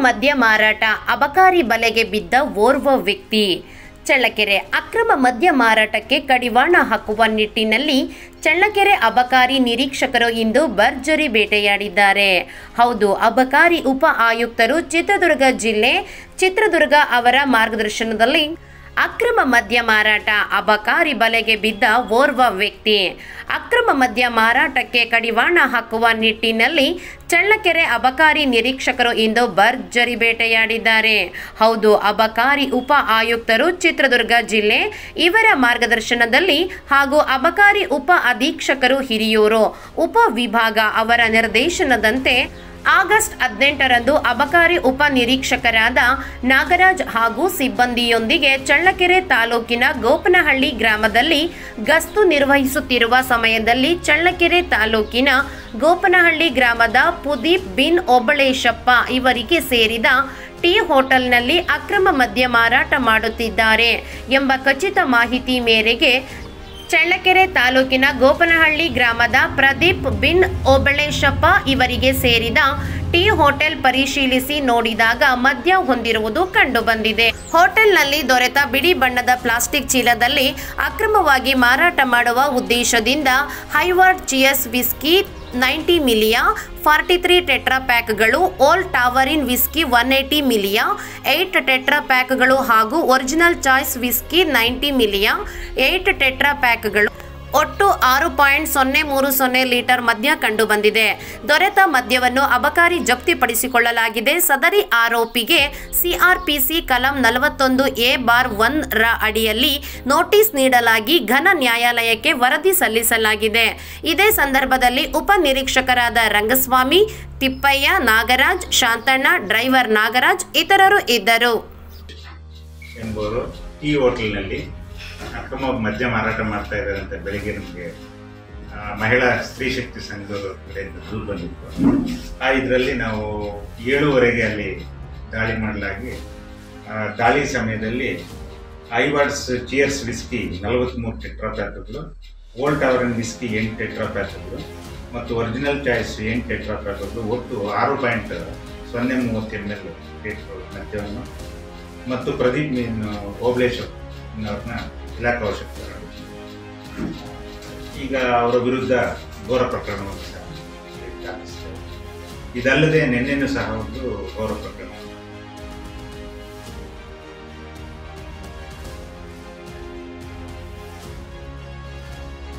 ಮದ್ಯ ಮಾರಾಟ, ಅಬಕಾರಿ ಬಲೆಗೆ ಬಿದ್ದ ಓರ್ವ ವ್ಯಕ್ತಿ. ಚಳ್ಳಕೆರೆ ಅಕ್ರಮ ಮದ್ಯ ಮಾರಾಟಕ್ಕೆ ಕಡಿವಾಣ ಹಾಕುವ ನಿಟ್ಟಿನಲ್ಲಿ ಚಳ್ಳಕೆರೆ ಅಬಕಾರಿ ನಿರೀಕ್ಷಕರು ಇಂದು ಭರ್ಜರಿ ಬೇಟೆಯಾಡಿದ್ದಾರೆ. ಹೌದು, ಅಬಕಾರಿ ಉಪ ಆಯುಕ್ತರು ಚಿತ್ರದುರ್ಗ ಜಿಲ್ಲೆ ಚಿತ್ರದುರ್ಗ ಅವರ ಮಾರ್ಗದರ್ಶನದಲ್ಲಿ ಅಕ್ರಮ ಮದ್ಯ ಮಾರಾಟ, ಅಬಕಾರಿ ಬಲೆಗೆ ಬಿದ್ದ ಓರ್ವ ವ್ಯಕ್ತಿ. ಅಕ್ರಮ ಮದ್ಯ ಮಾರಾಟಕ್ಕೆ ಕಡಿವಾಣ ಹಾಕುವ ನಿಟ್ಟಿನಲ್ಲಿ ಚಳ್ಳಕೆರೆ ಅಬಕಾರಿ ನಿರೀಕ್ಷಕರು ಇಂದು ಭರ್ಜರಿ ಬೇಟೆಯಾಡಿದ್ದಾರೆ. ಹೌದು, ಅಬಕಾರಿ ಉಪ ಆಯುಕ್ತರು ಚಿತ್ರದುರ್ಗ ಜಿಲ್ಲೆ ಇವರ ಮಾರ್ಗದರ್ಶನದಲ್ಲಿ ಹಾಗೂ ಅಬಕಾರಿ ಉಪ ಅಧೀಕ್ಷಕರು ಹಿರಿಯೂರು ಉಪ ವಿಭಾಗ ಅವರ ನಿರ್ದೇಶನದಂತೆ ಆಗಸ್ಟ್ 18ರಂದು ಅಬಕಾರಿ ಉಪ ನಿರೀಕ್ಷಕರಾದ ನಾಗರಾಜ್ ಹಾಗೂ ಸಿಬ್ಬಂದಿಯೊಂದಿಗೆ ಚಳ್ಳಕೆರೆ ತಾಲೂಕಿನ ಗೋಪನಹಳ್ಳಿ ಗ್ರಾಮದಲ್ಲಿ ಗಸ್ತು ನಿರ್ವಹಿಸುತ್ತಿರುವ ಸಮಯದಲ್ಲಿ ಚಳ್ಳಕೆರೆ ತಾಲೂಕಿನ ಗೋಪನಹಳ್ಳಿ ಗ್ರಾಮದ ಪುದೀಪ್ ಬಿನ್ ಓಬಳೇಶಪ್ಪ ಇವರಿಗೆ ಸೇರಿದ ಟೀ ಹೋಟೆಲ್ನಲ್ಲಿ ಅಕ್ರಮ ಮದ್ಯ ಮಾರಾಟ ಮಾಡುತ್ತಿದ್ದಾರೆ ಎಂಬ ಖಚಿತ ಮಾಹಿತಿ ಮೇರೆಗೆ ಚಳ್ಳಕೆರೆ ತಾಲೂಕಿನ ಗೋಪನಹಳ್ಳಿ ಗ್ರಾಮದ ಪ್ರದೀಪ್ ಬಿನ್ ಓಬಳೇಶಪ್ಪ ಇವರಿಗೆ ಸೇರಿದ ಟೀ ಹೋಟೆಲ್ ಪರಿಶೀಲಿಸಿ ನೋಡಿದಾಗ ಮದ್ಯ ಹೊಂದಿರುವುದು ಕಂಡುಬಂದಿದೆ. ಹೋಟೆಲ್ನಲ್ಲಿ ದೊರೆತ ಬಿಳಿ ಬಣ್ಣದ ಪ್ಲಾಸ್ಟಿಕ್ ಚೀಲದಲ್ಲಿ ಅಕ್ರಮವಾಗಿ ಮಾರಾಟ ಮಾಡುವ ಉದ್ದೇಶದಿಂದ ಹೈವಾರ್ಡ್ ಚಿಯರ್ಸ್ ವಿಸ್ಕಿ 90 ಮಿಲಿಯ 43 ಟೆಟ್ರಾ ಪ್ಯಾಕ್ಗಳು, ಓಲ್ಡ್ ಟಾವರಿನ್ ವಿಸ್ಕಿ 180 ಮಿಲಿಯ 8 ಟೆಟ್ರಾ ಪ್ಯಾಕ್ಗಳು ಹಾಗೂ ಒರಿಜಿನಲ್ ಚಾಯ್ಸ್ ವಿಸ್ಕಿ 90 ಮಿಲಿಯ 8 ಟೆಟ್ರಾ ಪ್ಯಾಕ್ಗಳು ಒಟ್ಟು 6.030 ಲೀಟರ್ ಮದ್ಯ ಕಂಡುಬಂದಿದೆ. ದೊರೆತ ಮದ್ಯವನ್ನು ಅಬಕಾರಿ ಜಪ್ತಿಪಡಿಸಿಕೊಳ್ಳಲಾಗಿದೆ. ಸದರಿ ಆರೋಪಿಗೆ ಸಿಆರ್ಪಿಸಿ ಕಲಂ 41A(1) ರ ಅಡಿಯಲ್ಲಿ ನೋಟಿಸ್ ನೀಡಲಾಗಿ ಘನ ನ್ಯಾಯಾಲಯಕ್ಕೆ ವರದಿ ಸಲ್ಲಿಸಲಾಗಿದೆ. ಇದೇ ಸಂದರ್ಭದಲ್ಲಿ ಉಪ ನಿರೀಕ್ಷಕರಾದ ರಂಗಸ್ವಾಮಿ, ತಿಪ್ಪಯ್ಯ, ನಾಗರಾಜ್, ಶಾಂತಣ್ಣ, ಡ್ರೈವರ್ ನಾಗರಾಜ್ ಇತರರು ಇದ್ದರು. ಈ ಹೋಟೆಲ್ನಲ್ಲಿ ಅಕ್ರಮವಾಗಿ ಮದ್ಯ ಮಾರಾಟ ಮಾಡ್ತಾ ಇದ್ದಾರೆ ಅಂತ ಬೆಳಿಗ್ಗೆ ನಮಗೆ ಮಹಿಳಾ ಸ್ತ್ರೀ ಶಕ್ತಿ ಸಂಘದ ಕಡೆಯಿಂದ ದೂರು ಬಂದಿತ್ತು. ಇದರಲ್ಲಿ ನಾವು 7:30ಗೆ ಅಲ್ಲಿ ದಾಳಿ ಮಾಡಲಾಗಿ ದಾಳಿ ಸಮಯದಲ್ಲಿ ಹೈವಾರ್ಡ್ಸ್ ಚಿಯರ್ಸ್ ವಿಸ್ಕಿ 43 ಟೆಟ್ರಾ ಪ್ಯಾಕ್ಗಳು, ಓಲ್ಡ್ ಟಾವರಿನ್ ವಿಸ್ಕಿ 8 ಟೆಟ್ರಾ ಪ್ಯಾಕ್ಗಳು ಮತ್ತು ಒರಿಜಿನಲ್ ಚಾಯ್ಸ್ 8 ಟೆಟ್ರಾ ಪ್ಯಾಕ್ಗಳು ಒಟ್ಟು 6.030 ml ಮದ್ಯವನ್ನು ಮತ್ತು ಪ್ರದೀಪ್ ಓಬಳೇಶಪ್ಪ ಅವ್ರನ್ನ ಇಲಾಖೆ ಅವಶ್ಯಕತೆ. ಈಗ ಅವರ ವಿರುದ್ಧ ಘೋರ ಪ್ರಕರಣವನ್ನು ಸಹ ದಾಖಲಿಸಿದ್ದಾರೆ. ಇದಲ್ಲದೆ ನಿನ್ನೆನೂ ಸಹ ಒಂದು ಘೋರ ಪ್ರಕರಣ